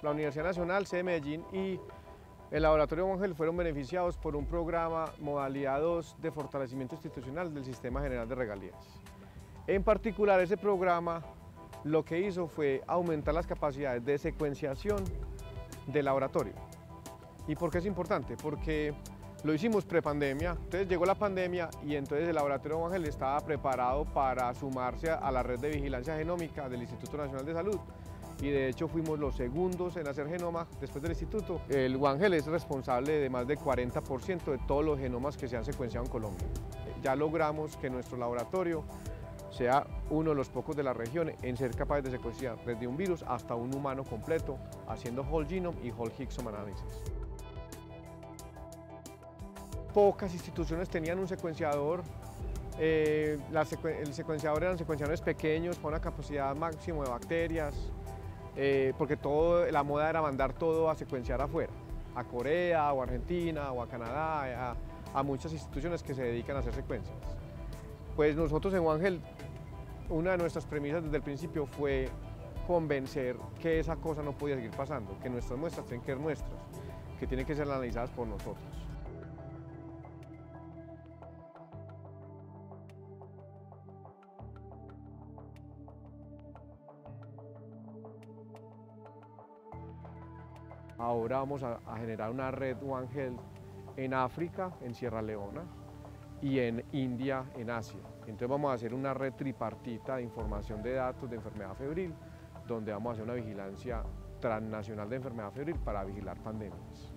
la Universidad Nacional, sede de Medellín, y el Laboratorio One Health fueron beneficiados por un programa modalidad 2 de fortalecimiento institucional del Sistema General de Regalías. En particular, ese programa lo que hizo fue aumentar las capacidades de secuenciación del laboratorio. ¿Y por qué es importante? Porque lo hicimos prepandemia, entonces llegó la pandemia y entonces el Laboratorio One Health estaba preparado para sumarse a la red de vigilancia genómica del Instituto Nacional de Salud, y de hecho fuimos los segundos en hacer genoma después del instituto. El One Health es responsable de más del 40% de todos los genomas que se han secuenciado en Colombia. Ya logramos que nuestro laboratorio sea uno de los pocos de la región en ser capaz de secuenciar desde un virus hasta un humano completo, haciendo whole genome y whole exome análisis. Pocas instituciones tenían un secuenciador. El secuenciador eran secuenciadores pequeños con una capacidad máxima de bacterias, porque la moda era mandar todo a secuenciar afuera, a Corea o a Argentina o a Canadá, a muchas instituciones que se dedican a hacer secuencias. Pues nosotros en One Health, una de nuestras premisas desde el principio fue convencer que esa cosa no podía seguir pasando, que nuestras muestras tienen que ser nuestras, que tienen que ser analizadas por nosotros. Ahora vamos a generar una red One Health en África, en Sierra Leona, y en India, en Asia. Entonces vamos a hacer una red tripartita de información de datos de enfermedad febril, donde vamos a hacer una vigilancia transnacional de enfermedad febril para vigilar pandemias.